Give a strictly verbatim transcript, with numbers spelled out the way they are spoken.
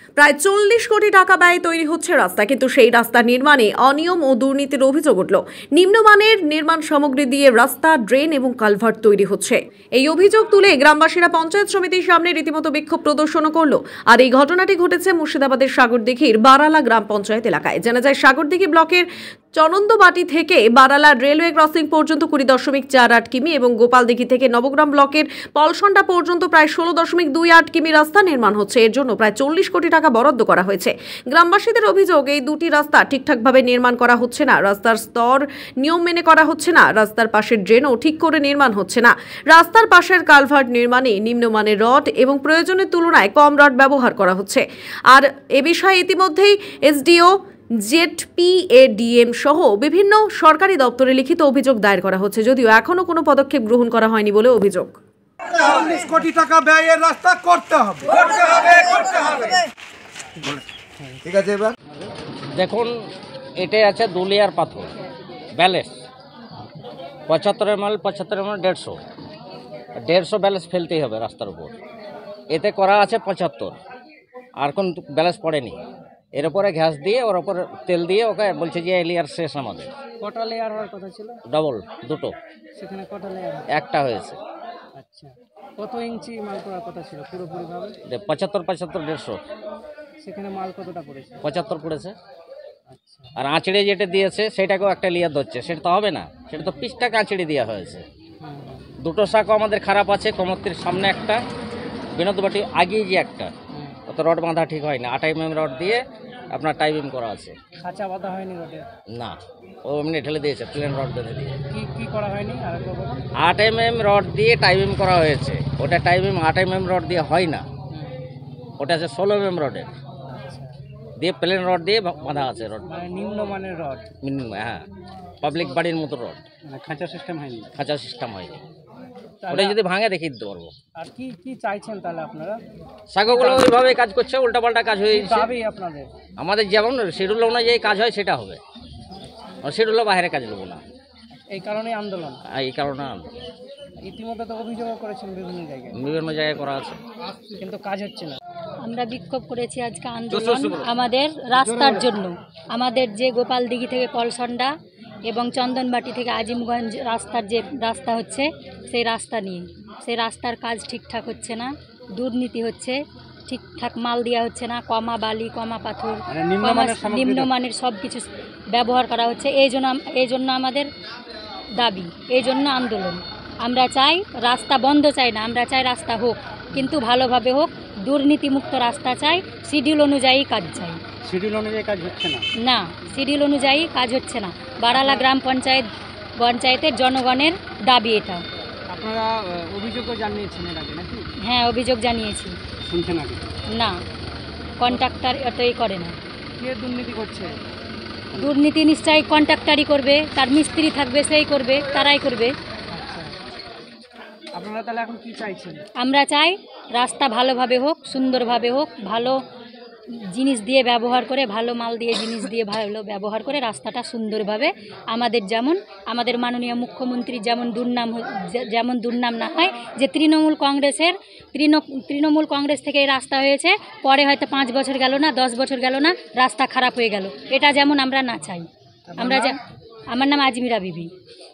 প্রায় চল্লিশ কোটি টাকা ব্যয়ে তৈরি হচ্ছে রাস্তা, কিন্তু সেই রাস্তা নির্মাণে অনিয়ম ও দুর্নীতির অভিযোগ উঠল। নিম্নমানের নির্মাণ সামগ্রী দিয়ে রাস্তা, ড্রেন এবং কালভার্ট তৈরি হচ্ছে। এই অভিযোগ তুলে গ্রামবাসীরা পঞ্চায়েত সমিতির সামনে রীতিমতো বিক্ষোভ প্রদর্শন করলো। আর এই ঘটনাটি ঘটেছে মুর্শিদাবাদের সাগরদিঘির বারালা গ্রাম পঞ্চায়েত এলাকায়। জানা যায়, সাগরদিঘি ব্লকের চনন্দবাটি থেকে বারালা রেলওয়ে ক্রসিং পর্যন্ত কুড়ি দশমিক চার আট কিমি এবং গোপালদিঘি থেকে নবগ্রাম ব্লকের পলসন্ডা পর্যন্ত প্রায় ষোলো দশমিক দুই আট কিমি রাস্তা নির্মাণ হচ্ছে। এর জন্য প্রায় চল্লিশ কোটি টাকা বরাদ্দ করা হয়েছে। গ্রামবাসীদের অভিযোগ, এই দুটি রাস্তা ঠিকঠাকভাবে নির্মাণ করা হচ্ছে না। রাস্তার স্তর নিয়ম মেনে করা হচ্ছে না। রাস্তার পাশের ড্রেনও ঠিক করে নির্মাণ হচ্ছে না। রাস্তার পাশের কালভার্ট নির্মাণে নিম্নমানের রড এবং প্রয়োজনের তুলনায় কম রড ব্যবহার করা হচ্ছে। আর এ বিষয়ে ইতিমধ্যেই এসডিও, জেডপিএডিএম সহ বিভিন্ন সরকারি দপ্তরে লিখিত অভিযোগ দায়ের করা হচ্ছে, যদিও এখনো কোনো পদক্ষেপ গ্রহণ করা হয়নি বলে অভিযোগ। চল্লিশ কোটি টাকা ব্যয়ের রাস্তা করতে হবে, করতে হবে, করতে হবে। ঠিক আছে, এবার দেখুন, এটাই আছে দুলিয়ার পাথর ব্যালেন্স পঁচাত্তর এম এল পঁচাত্তর এম এল দেড়শো দেড়শো ব্যালেন্স ফেলতেই হবে রাস্তার উপর। এতে করা আছে পঁচাত্তর, আর কোন ব্যালেন্স পড়েনি। এর উপরে ঘ্যাস দিয়ে ওর উপরে তেল দিয়ে ওকে বলছে যে লেয়ার শেষ আমাদের। কটা লেয়ার হওয়ার কথা ছিল? ডবল, দুটো। সেখানে কটা লেয়ার? একটা হয়েছে। আচ্ছা, কত ইঞ্চি মাল করার কথা ছিল পুরোপুরি ভাবে? পঁচাত্তর পঁচাত্তর দেড়শো। সেখানে মাল কতটা পড়েছে? পঁচাত্তর পড়েছে। আচ্ছা, আর আঁচড়ে যেটা দিয়েছে সেটাকেও একটা লেয়ার ধরছে, সেটা তো হবে না। সেটা তো পিসটাকে আঁচড়ে দেওয়া হয়েছে। দুটো শাকও আমাদের খারাপ আছে। কমতির সামনে একটা, বিনোদবাটি আগেই যে একটা, অত রড বাঁধা ঠিক হয় না। আঠাই এম রড দিয়ে আপনার টাইপিং করা আছে। খাঁচা বাঁধা হয়নি রডে? না, ও এমনি ঢেলে দিয়েছে, প্লেন রড বেঁধে দিয়ে। কি কি করা হয়নি? আর আট এম এম রড দিয়ে টাইপিং করা হয়েছে। ওটা টাইপিং আট এম এম রড দিয়ে হয় না, ওটা আছে ষোলো এম এম রডের দিয়ে, প্লেন রড দিয়ে বাঁধা আছে। রড মানে নিম্নমানের রড। মিনিমাম, হ্যাঁ, পাবলিক বাড়ির মতো রড। মানে খাঁচা সিস্টেম হয়নি? খাঁচা সিস্টেম হয়নি। ওটা যদি ভাঙে দেখিয়ে দিতে পারবো। আর কি কি চাইছেন তাহলে আপনারা? শাখাগুলো ওইভাবে কাজ করছে, উল্টাপাল্টা কাজ হয়ে যাচ্ছে। আপনাদের আমাদের যেমন শিডিউল অনুযায়ী কাজ হয় সেটা হবে, শিডিউল বাইরে কাজ নেবো না। এই কারণে আন্দোলন? এই কারণে ইতিমধ্যে তো অভিযোগ করেছেন বিভিন্ন জায়গায়? বিভিন্ন জায়গায় করা আছে, কিন্তু কাজ হচ্ছে না। আমরা বিক্ষোভ করেছি আজকে আন্দোলন আমাদের রাস্তার জন্য। আমাদের যে গোপালদিঘি থেকে পলসন্ডা এবং চন্দনবাটি থেকে আজিমগঞ্জ রাস্তার যে রাস্তা হচ্ছে, সেই রাস্তা নিয়ে। সেই রাস্তার কাজ ঠিকঠাক হচ্ছে না, দুর্নীতি হচ্ছে, ঠিকঠাক মাল দেওয়া হচ্ছে না, কমা বালি, কমা পাথর, নিম্নমানের সব কিছু ব্যবহার করা হচ্ছে। এই জন্য এই জন্য আমাদের দাবি, এই জন্য আন্দোলন। আমরা চাই রাস্তা বন্ধ চাই না, আমরা চাই রাস্তা হোক, কিন্তু ভালোভাবে হোক, দুর্নীতিমুক্ত রাস্তা চাই, শিডিউল অনুযায়ী কাজ চাই। শিডিউল অনুযায়ী কাজ হচ্ছে না? না, শিডিউল অনুযায়ী কাজ হচ্ছে না। বারালা গ্রাম পঞ্চায়েত পঞ্চায়েতের জনগণের দাবি এটা। আপনারা অভিযোগও জানিয়েছেন এর আগে নাকি? হ্যাঁ, অভিযোগ জানিয়েছি। শুনছেন আগে? না, কন্ট্রাক্টর এতই করে না। কে দুর্নীতি করছে? দুর্নীতি নিশ্চয়ই কন্ট্রাক্টরই করবে, তার মিস্ত্রি থাকবে, সেই করবে, তারাই করবে। আচ্ছা, আপনারা তাহলে এখন কি চাইছেন? আমরা চাই রাস্তা ভালোভাবে হোক, সুন্দরভাবে হোক, ভালো জিনিস দিয়ে ব্যবহার করে, ভালো মাল দিয়ে জিনিস দিয়ে ভালো ব্যবহার করে রাস্তাটা সুন্দরভাবে, আমাদের যেমন আমাদের মাননীয় মুখ্যমন্ত্রী যেমন দুর্নাম যেমন দুর্নাম না হয়, যে তৃণমূল কংগ্রেসের তৃণ তৃণমূল কংগ্রেস থেকে এই রাস্তা হয়েছে, পরে হয়তো পাঁচ বছর গেল না, দশ বছর গেল না, রাস্তা খারাপ হয়ে গেল, এটা যেমন আমরা না চাই। আমরা আমার নাম আজমিরা বিবি।